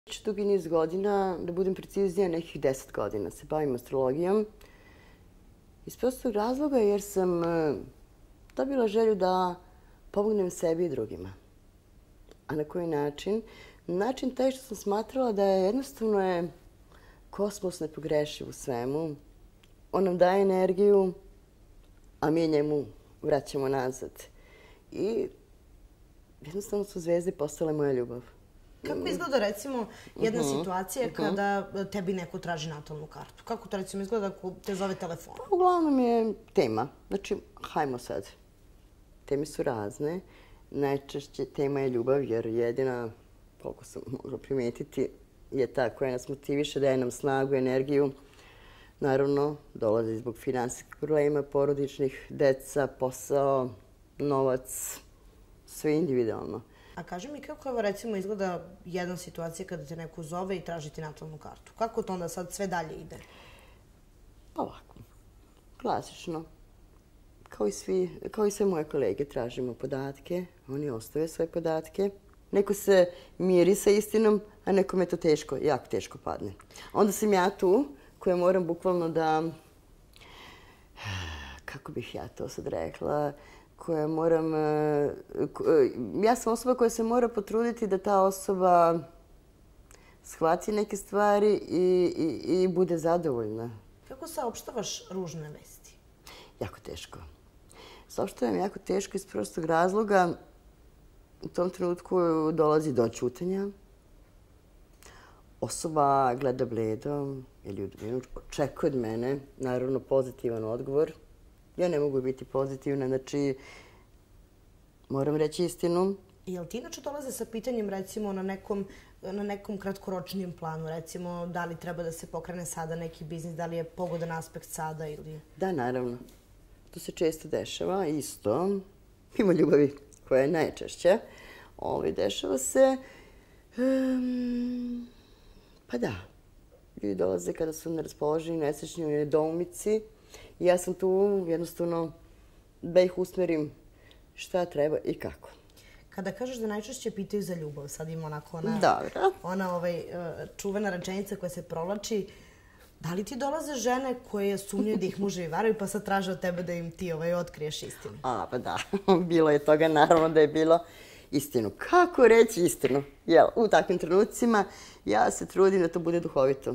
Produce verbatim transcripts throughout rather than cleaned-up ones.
Već dugi niz godina, da budem preciznija, nekih deset godina se bavim astrologijom. Iz prostog razloga jer sam dobila želju da pomognem sebi i drugima. A na koji način? Način taj što sam smatrala da je jednostavno je kosmos nepogrešiv u svemu. On nam daje energiju, a mi njemu vraćamo nazad. I jednostavno su zvezde postale moja ljubav. Kako izgleda, recimo, jedna situacija kada tebi neko traži natalnu kartu? Kako to, recimo, izgleda ako te zove telefon? Pa, uglavnom je tema. Znači, hajmo sad. Teme su razne. Najčešće tema je ljubav, jer jedina, koliko sam mogla primetiti, je ta koja nas motiviše, daje nam snagu, energiju. Naravno, dolazi zbog finansijskih problema, porodičnih, deca, posao, novac, sve individualno. A kaži mi kako evo recimo izgleda jedna situacija kada te neko zove i traži ti natalnu kartu? Kako to onda sad sve dalje ide? Ovako, klasično. Kao i, svi, kao i sve moje kolege tražimo podatke, oni ostave svoje podatke. Neko se miri sa istinom, a nekome to teško, jako teško padne. Onda sam ja tu koja moram bukvalno da, kako bih ja to sad rekla, koja moram, ja sam osoba koja se mora potruditi da ta osoba shvati neke stvari i, i, i bude zadovoljna. Kako saopštavaš ružne vesti? Jako teško. Saopštavam jako teško iz prostog razloga. U tom trenutku dolazi do ćutanja. Osoba gleda bledo ili očekuje od mene, naravno, pozitivan odgovor. Ja ne mogu biti pozitivna, znači moram reći istinu. Jel ti inače dolaze sa pitanjem, recimo, na nekom, na nekom kratkoročnijem planu? Recimo, da li treba da se pokrene sada neki biznis, da li je pogodan aspekt sada ili... Da, naravno. To se često dešava, isto. Ima ljubavi koja je najčešća. Ovo dešava se... Um, pa da. Ljudi dolaze kada su neraspoloženi, nesrećni, u nedoumici. I ja sam tu jednostavno da ih usmerim šta treba i kako. Kada kažeš da najčešće pitaju za ljubav, sad ima onako ona, Dobro. ona ovaj, čuvena rečenica koja se provlači, da li ti dolaze žene koje sumnjaju da ih muževi varaju pa sad traže od tebe da im ti ovaj, otkriješ istinu? A, pa da. Bilo je toga, naravno da je bilo istinu. Kako reći istinu? Jel, u takvim trenucima ja se trudim da to bude duhovito.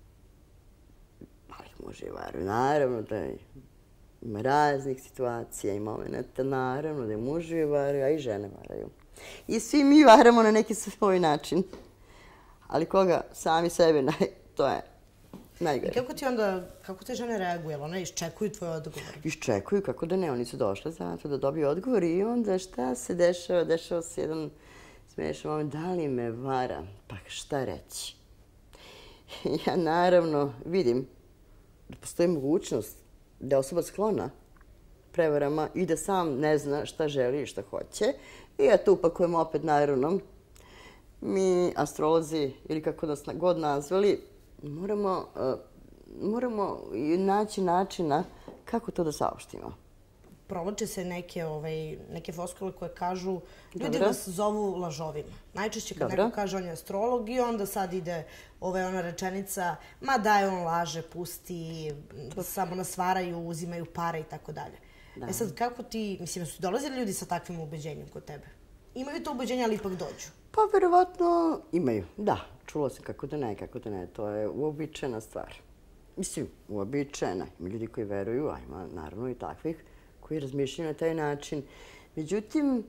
Muževi varaju. Naravno da ima raznih situacija i momenta. Naravno da i muževi varaju, a i žene varaju. I svi mi varamo na neki svoj način. Ali koga? Sami sebe, to je najgore. I kako ti onda, kako te žene reaguju? One iščekuju tvoj odgovor? Iščekuju, kako da ne. Oni su došle zato da dobiju odgovor i onda šta se dešava? Dešava se jedan smiješan moment. Da li me vara? Pa šta reći? Ja naravno vidim da postoji mogućnost da je osoba sklona prevarama i da sam ne zna šta želi i šta hoće. I ja tu upakujem opet naravno. Mi, astrolozi, ili kako nas god nazvali, moramo, moramo naći načina kako to da saopštimo. Provlače se neke, ovaj, neke floskule koje kažu ljudi vas zovu lažovima. Najčešće kad neko kaže on je astrolog i onda sad ide ovaj, ona rečenica ma daj on laže, pusti, samo nas varaju, uzimaju pare i tako dalje. E sad kako ti, mislim, su dolazili ljudi sa takvim ubeđenjem kod tebe? Imaju to ubeđenje, ali ipak dođu? Pa verovatno imaju, da. Čulo sam kako da ne, kako da ne. To je uobičajena stvar. Mislim, uobičajena. Ima ljudi koji veruju, a ima naravno i takvih koji razmišljaju na taj način. Međutim,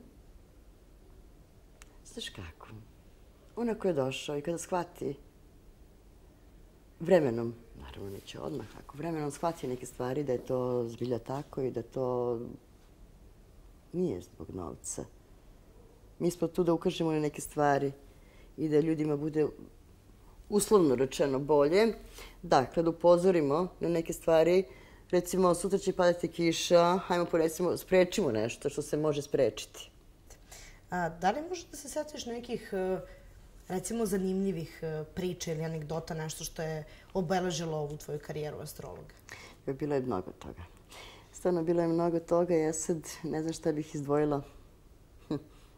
znaš kako, ona koja je došao i kada shvati vremenom, naravno neće odmah, ako vremenom shvati neke stvari da je to zbilja tako i da to nije zbog novca. Mi smo tu da ukažemo na neke stvari i da ljudima bude uslovno rečeno bolje. Dakle, da upozorimo na neke stvari. Recimo, sutra će padati kiša, hajmo porecimo, sprečimo nešto što se može sprečiti. A, da li možeš da se sjetiš nekih, recimo, zanimljivih priča ili anegdota, nešto što je obeležilo ovu tvoju karijeru astrologa? Bilo je mnogo toga. Stvarno, bilo je mnogo toga. Ja sad ne znam šta bih izdvojila.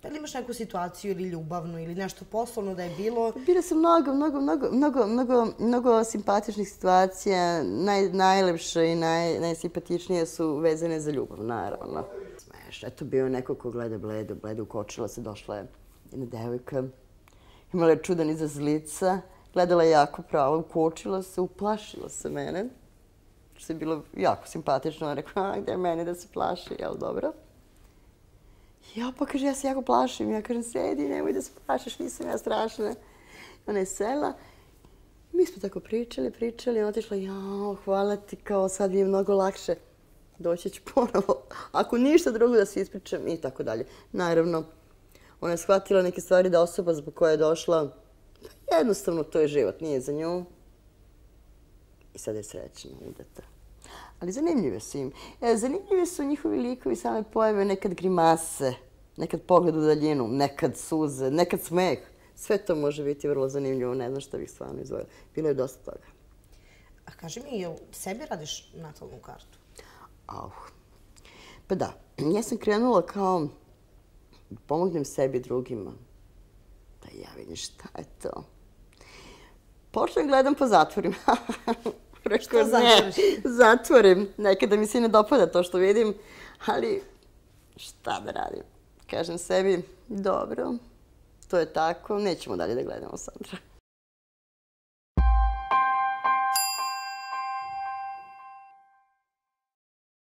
Pa ili imaš neku situaciju ili ljubavnu ili nešto poslovno da je bilo? Bilo sam mnogo, mnogo, mnogo, mnogo, mnogo, mnogo simpatičnih situacija. Naj, najlepše i naj, najsimpatičnije su vezane za ljubav, naravno. Smeš, eto bio neko ko gleda bledo, bledo ukočila se, došla je jedna devojka. Imala je čudan izraz lica, gledala je jako pravo, ukočila se, uplašila se mene. Što je bilo jako simpatično. Ona rekla, a gde je meni da se plaši, jel dobro? Ja, pa kaže, ja se jako plašim. Ja kažem, sedi, nemoj da se plašiš, nisam ja strašna. Ona je sela. Mi smo tako pričali, pričali. Ona otišla, jao, hvala ti, kao sad mi je mnogo lakše. Doći ću ponovo. Ako ništa drugo da se ispričam i tako dalje. Naravno, ona je shvatila neke stvari da osoba zbog koje je došla, jednostavno to je život, nije za nju. I sad je srećna, udata. Ali zanimljive su im. Zanimljive su njihovi likovi, same pojave, nekad grimase, nekad pogled u daljinu, nekad suze, nekad smeh. Sve to može biti vrlo zanimljivo, ne znam šta bih stvarno izvojila. Bilo je dosta toga. A kaži mi, jel sebi radiš natalnu kartu? Au. Pa da, ja sam krenula kao da pomognem sebi drugima. Da ja vidim šta je to. Počnem gledam po zatvorima. Što zatvoriš? Zatvorim. Nekada mi se ne dopada to što vidim, ali šta da radim? Kažem sebi, dobro, to je tako, nećemo dalje da gledamo Sandra.